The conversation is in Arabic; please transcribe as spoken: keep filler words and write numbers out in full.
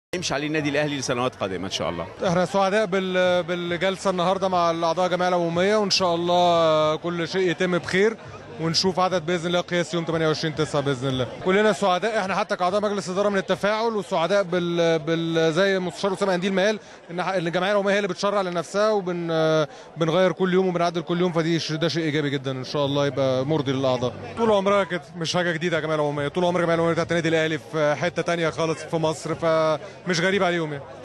يمشي عليه النادي الاهلي لسنوات قادمه ان شاء الله. احنا سعداء بال- بالجلسه النهارده مع الاعضاء الجمعيه العموميه، وان شاء الله كل شيء يتم بخير ونشوف عدد باذن الله قياس يوم ثمانية وعشرين تسعة باذن الله. كلنا سعداء احنا حتى كاعضاء مجلس اداره من التفاعل، وسعداء بال, بال... زي مستشار اسامه قنديل ما قال ان ح- إن الجمعيه العموميه هي اللي بتشرع لنفسها، وبن بنغير كل يوم وبنعدل كل يوم، فدي ش- ده شيء ايجابي جدا ان شاء الله يبقى مرضي للاعضاء. طول عمرها كده مش حاجه جديده يا جمعيه العموميه، طول عمر الجمعيه العموميه بتاعت النادي الاهلي في حته ثانيه خالص في مصر، فمش غريب عليهم يعني.